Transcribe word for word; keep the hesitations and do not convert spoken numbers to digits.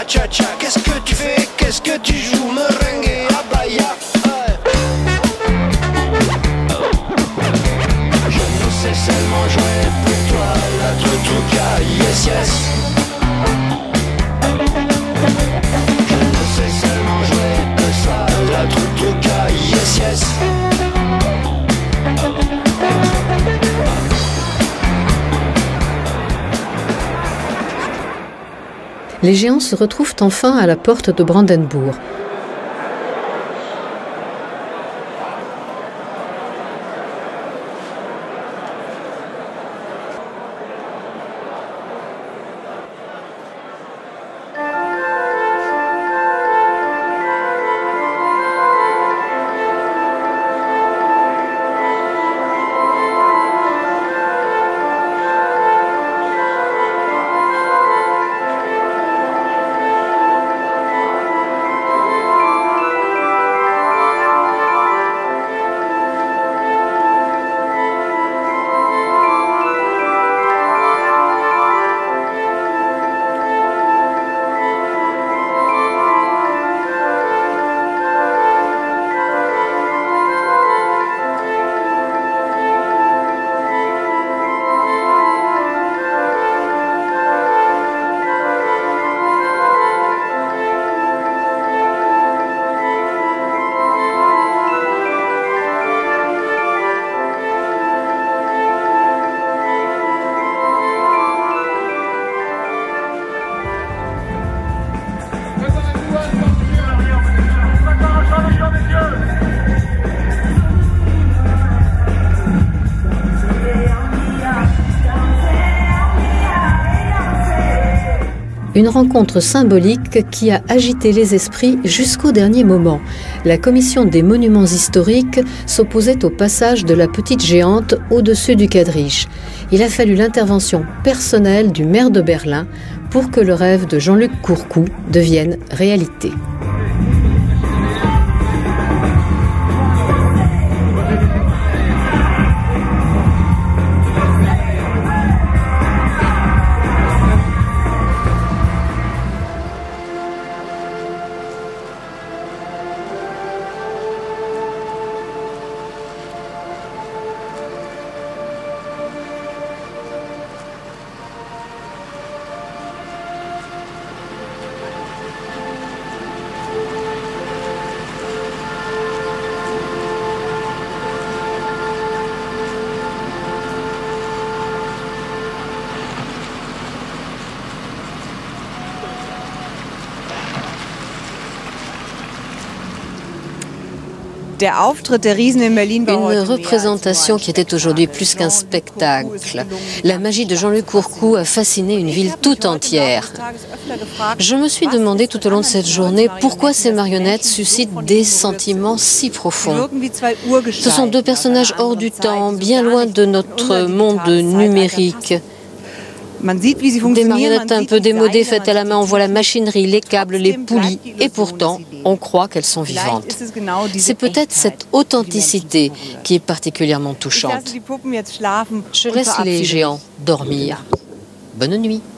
cha-cha-cha. Qu'est-ce que tu fais? Qu'est-ce que tu joues? Merengue et abaya. Je ne sais seulement jouer pour toi, la trutuka, yes yes. Je ne sais seulement jouer que ça, la trutuka, yes yes. Les géants se retrouvent enfin à la porte de Brandenburg. Une rencontre symbolique qui a agité les esprits jusqu'au dernier moment. La commission des monuments historiques s'opposait au passage de la petite géante au-dessus du quadriche. Il a fallu l'intervention personnelle du maire de Berlin pour que le rêve de Jean-Luc Courcou devienne réalité. Une représentation qui était aujourd'hui plus qu'un spectacle. La magie de Jean-Luc Courcou a fasciné une ville tout entière. Je me suis demandé tout au long de cette journée pourquoi ces marionnettes suscitent des sentiments si profonds. Ce sont deux personnages hors du temps, bien loin de notre monde numérique. Des marionnettes un peu démodées faites à la main, on voit la machinerie, les câbles, les poulies, et pourtant, on croit qu'elles sont vivantes. C'est peut-être cette authenticité qui est particulièrement touchante. Je laisse les géants dormir. Bonne nuit.